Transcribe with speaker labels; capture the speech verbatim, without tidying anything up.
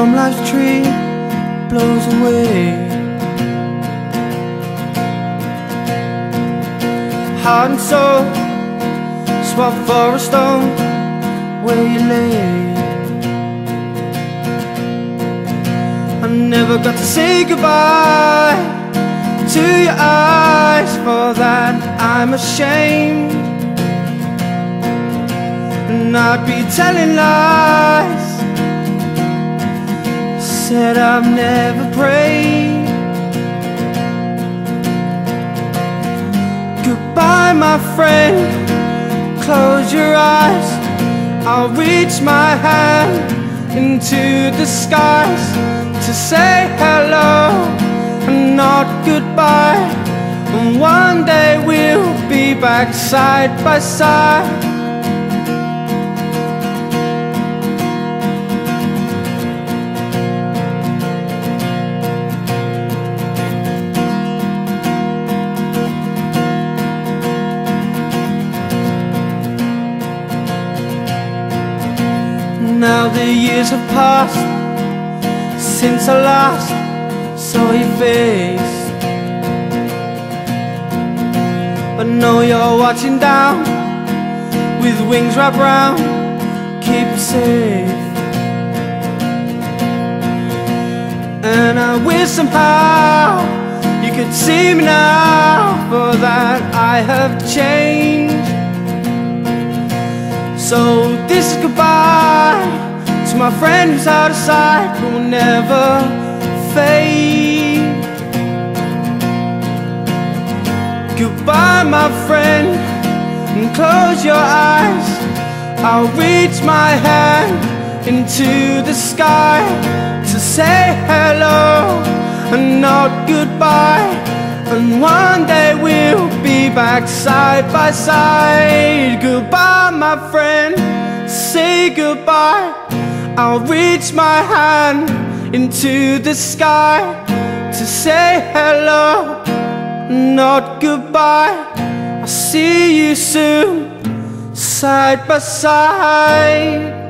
Speaker 1: from life's tree blows away. Heart and soul swap for a stone where you lay. I never got to say goodbye to your eyes, for that I'm ashamed. And I'd be telling lies, said I've never prayed. Goodbye my friend, close your eyes, I'll reach my hand into the skies to say hello and not goodbye. And one day we'll be back side by side. Now the years have passed since I last saw your face, but know you're watching down with wings wrapped round, keep you safe. And I wish somehow you could see me now, for that I have changed. So this is goodbye to my friend who's out of sight, but will never fade. Goodbye my friend, and close your eyes, I'll reach my hand into the sky to say hello and not goodbye. And one day we'll be back side by side. Goodbye my friend, say goodbye, I'll reach my hand into the sky to say hello, not goodbye. I'll see you soon, side by side.